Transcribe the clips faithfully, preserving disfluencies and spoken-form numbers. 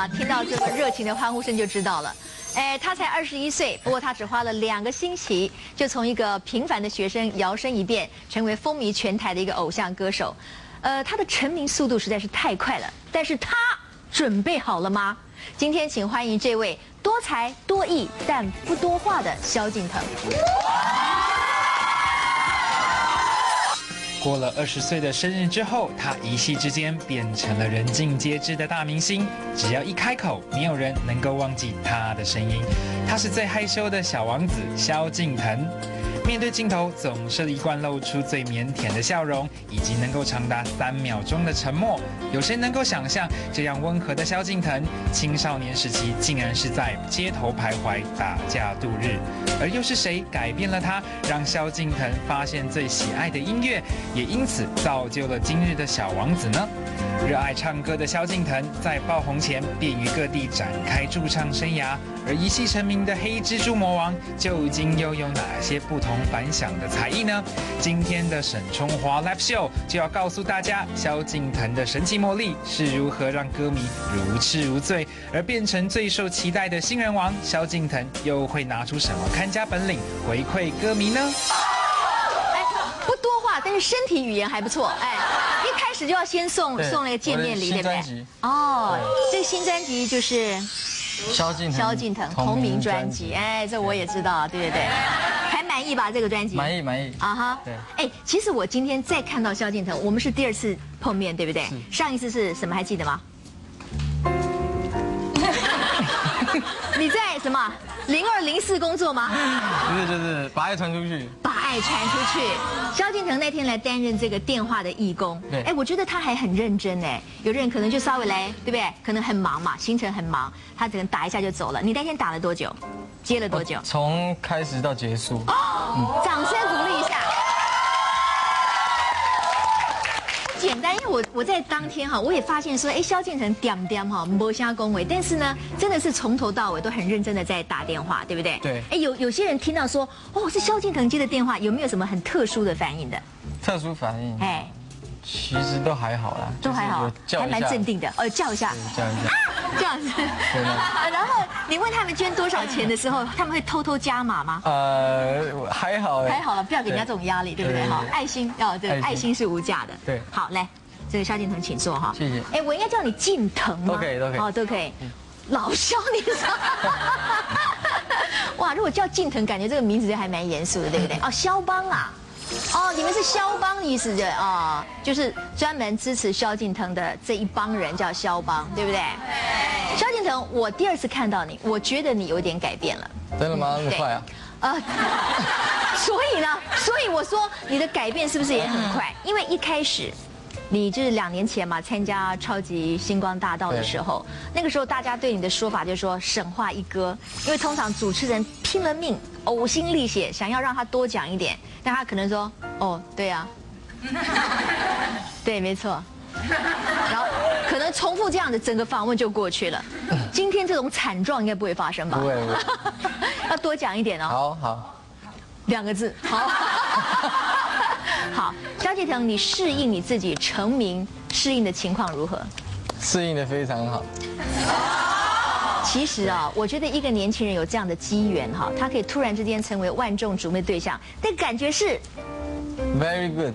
啊，听到这个热情的欢呼声就知道了。哎，他才二十一岁，不过他只花了两个星期，就从一个平凡的学生摇身一变，成为风靡全台的一个偶像歌手。呃，他的成名速度实在是太快了，但是他准备好了吗？今天请欢迎这位多才多艺但不多话的萧敬腾。 过了二十岁的生日之后，他一夕之间变成了人尽皆知的大明星。只要一开口，没有人能够忘记他的声音。他是最害羞的小王子萧敬腾。面对镜头，总是一贯露出最腼腆的笑容，以及能够长达三秒钟的沉默。有谁能够想象，这样温和的萧敬腾，青少年时期竟然是在街头徘徊、打架度日？而又是谁改变了他，让萧敬腾发现最喜爱的音乐，也因此造就了今日的小王子呢？热爱唱歌的萧敬腾，在爆红前便于各地展开驻唱生涯，而一夕成名的黑蜘蛛魔王，究竟又有哪些不同凡响的才艺呢？今天的沈春华 Live Show 就要告诉大家，萧敬腾的神奇魔力是如何让歌迷如痴如醉，而变成最受期待的新人王。萧敬腾又会拿出什么看家本领回馈歌迷呢？ 哎，不多话，但是身体语言还不错。哎，一开始就要先送送那个见面礼，对不对？哦，这个新专辑就是萧敬腾萧敬腾同名专辑。哎，这我也知道，对对对。还满意吧？这个专辑满意满意啊哈。 对， 哎，其实我今天再看到萧敬腾，我们是第二次碰面，对不对？上一次是什么？还记得吗？你在什么零二零四工作吗？ 不是，就是把爱传出去。 把爱传出去。萧敬腾那天来担任这个电话的义工， 对， 哎，我觉得他还很认真哎。有的人可能就稍微来，对不对？可能很忙嘛，行程很忙，他可能打一下就走了。你那天打了多久？接了多久？ 从开始到结束。 哦，掌声鼓励一下。简单，因为我我在当天哈，我也发现说，哎，萧敬腾点点哈，没瞎恭维，但是呢，真的是从头到尾都很认真的在打电话，对不对？ 对。 哎，有有些人听到说，哦，是萧敬腾接的电话，有没有什么很特殊的反应的？ 特殊反应？ 哎， 其实都还好啦， 都还好，还蛮镇定的。哦，叫一下， 叫一下， 这样子。然后你问他们捐多少钱的时候，他们会偷偷加码吗？ 呃，还好， 还好了，不要给人家这种压力，对不对？哈，爱心要这个爱心是无价的。 对， 好，来，这个萧敬腾，请坐哈。 谢谢。 哎，我应该叫你敬腾吗？ 都可以，都可以。 哦，都可以。老萧，你说。哇，如果叫敬腾，感觉这个名字就还蛮严肃的，对不对？哦，萧邦啊。哦，你们是萧邦意思的啊，就是专门支持萧敬腾的这一帮人叫萧邦，对不对？萧敬腾，我第二次看到你，我觉得你有点改变了。 真的吗？那么快啊？ 呃，所以呢，所以我说你的改变是不是也很快？因为一开始，你就是两年前嘛，参加超级星光大道的时候，那个时候大家对你的说法就是说神话一哥，因为通常主持人拼了命、呕心沥血，想要让他多讲一点，但他可能说哦，对啊，对，没错，然后可能重复这样的整个访问就过去了。今天这种惨状应该不会发生吧？ 不会，不会， 要多讲一点哦。 好好， 两个字，好。好，萧敬腾，你适应你自己成名适应的情况如何？ 适应的非常好。 其实啊，我觉得一个年轻人有这样的机缘哈，他可以突然之间成为万众瞩目的对象，那感觉是 very good。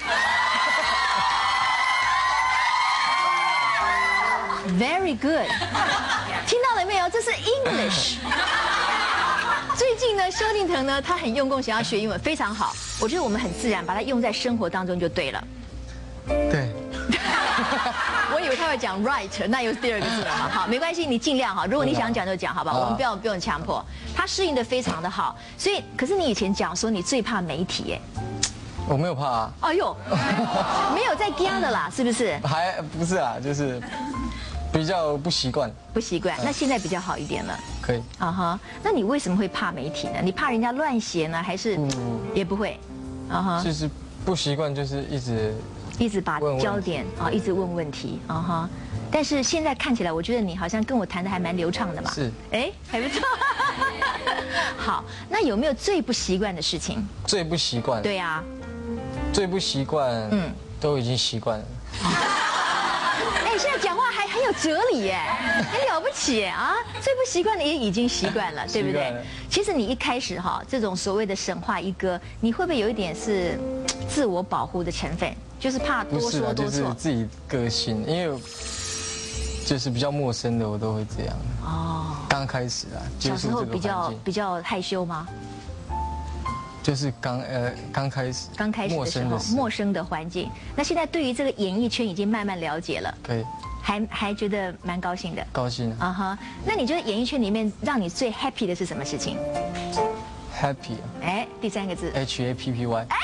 very good， 听到了没有？这是 English。最近呢，萧敬腾呢，他很用功想要学英文，非常好。我觉得我们很自然把它用在生活当中就对了。 对。 我以为他会讲 right， 那又是第二个字了嘛。好，没关系，你尽量哈。如果你想讲就讲，好吧？我们不要不用强迫。他适应的非常的好，所以可是你以前讲说你最怕媒体耶。 我没有怕啊。 哎呦，没有在惊的啦，是不是？ 还不是啊，就是比较不习惯。 不习惯，那现在比较好一点了。 可以。 啊哈，那你为什么会怕媒体呢？你怕人家乱写呢，还是也不会？啊哈， 就是不习惯，就是一直一直把焦点啊，一直问问题啊哈。但是现在看起来，我觉得你好像跟我谈的还蛮流畅的嘛。 是。 哎，还不错。好，那有没有最不习惯的事情？ 最不习惯。 对啊。 最不习惯，嗯，都已经习惯了。 哎，现在讲话还很有哲理耶，很了不起耶啊！最不习惯的也已经习惯了，对不对？其实你一开始哈，这种所谓的神话一哥，你会不会有一点是自我保护的成分？就是怕多说多错。 就是自己个性，因为就是比较陌生的我都会这样。哦。刚开始啊， 小时候比较比较害羞吗？ 就是刚呃刚开始， 刚开始的时候，陌生的环境。那现在对于这个演艺圈已经慢慢了解了， 对， 还还觉得蛮高兴的。 高兴啊！ 啊哈，那你觉得演艺圈里面让你最 happy 的是什么事情 ？happy。 哎，第三个字。 H A P P Y。哎。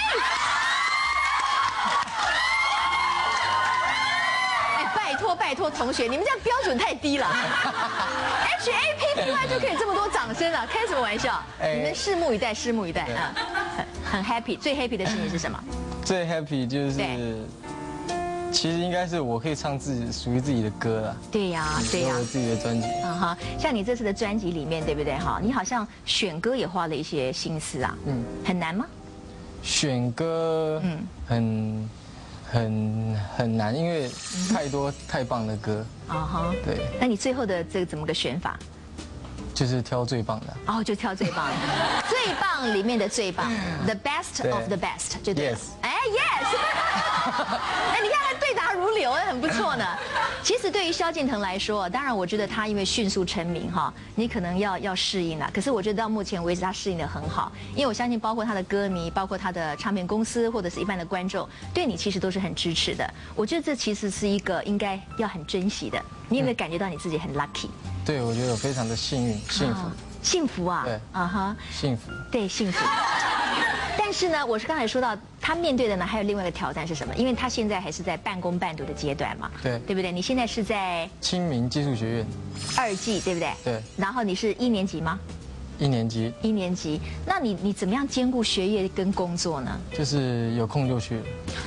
哎，拜托拜托，同学，你们这样标准太低了。H A P P Y 就可以这么多掌声了，开什么玩笑？你们拭目以待，拭目以待啊！很 happy， 最 happy 的事情是什么？ 最 happy 就是，其实应该是我可以唱自己属于自己的歌了。 对呀，对呀， 我自己的专辑。 嗯哈，像你这次的专辑里面，对不对哈？你好像选歌也花了一些心思啊。嗯。很难吗？选歌，嗯，很。很很难，因为太多太棒的歌。啊哈，对。那你最后的这个怎么个选法？就是挑最棒的。哦，就挑最棒的，最棒里面的最棒 ，the best of the best， 就对了。哎 ，yes。哎，你看他对答如流，很不错呢。其实对于萧敬腾来说，当然我觉得他因为迅速成名哈，你可能要要适应了。可是我觉得到目前为止他适应得很好，因为我相信包括他的歌迷，包括他的唱片公司或者是一般的观众，对你其实都是很支持的。我觉得这其实是一个应该要很珍惜的。你有没有感觉到你自己很 lucky？ 对，我觉得我非常的幸运，幸福， 幸福啊！ 对，啊哈，幸福， 对，幸福。但是呢，我是刚才说到他面对的呢，还有另外一个挑战是什么？因为他现在还是在半工半读的阶段嘛， 对， 对不对？你现在是在清明技术学院二技，对不对？ 对。然后你是一年级吗？ 一年级。 一年级，那你你怎么样兼顾学业跟工作呢？ 就是有空就去。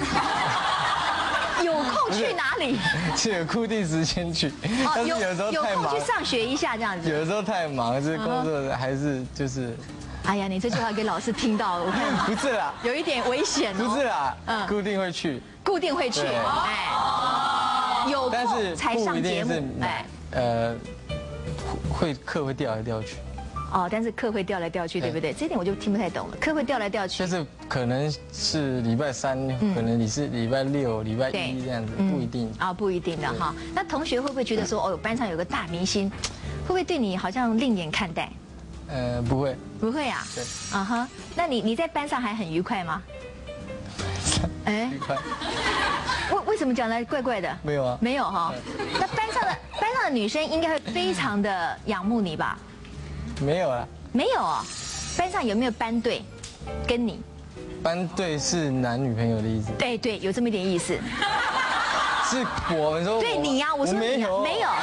有空去哪里？ 是有固定时间去，但是有时候太忙， 有空去上学一下这样子。 有的时候太忙，这工作还是就是。 哎呀，你这句话给老师听到，我看不是啦， 有一点危险哦。不是啦，嗯，固定会去， 固定会去，哎，有空才上节目，哎，呃， 会课会调来调去。 哦，但是课会调来调去，对不对？这点我就听不太懂了。课会调来调去， 就是可能是礼拜三，可能你是礼拜六、礼拜一这样子，不一定啊，不一定的哈。那同学会不会觉得说，哦，班上有个大明星，会不会对你好像另眼看待？ 呃，不会， 不会啊。 对， 啊哈，那你你在班上还很愉快吗？ 哎，愉快。 为为什么讲的怪怪的？ 没有啊， 没有哈。那班上的班上的女生应该会非常的仰慕你吧？ 没有啊。 没有哦。班上有没有班队跟你？ 班队是男女朋友的意思？ 对对，有这么一点意思。 是我们说？ 对你呀，我说你没有。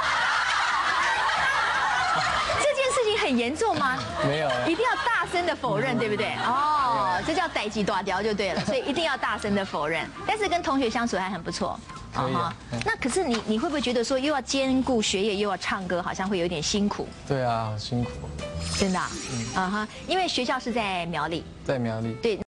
很严重吗？ 没有， 一定要大声的否认，对不对？哦，这叫逮鸡大条就对了，所以一定要大声的否认。但是跟同学相处还很不错， 啊哈。 那可是你你会不会觉得说又要兼顾学业又要唱歌，好像会有点辛苦？ 对啊，好辛苦。 真的啊？嗯啊哈，因为学校是在苗栗， 在苗栗。 对。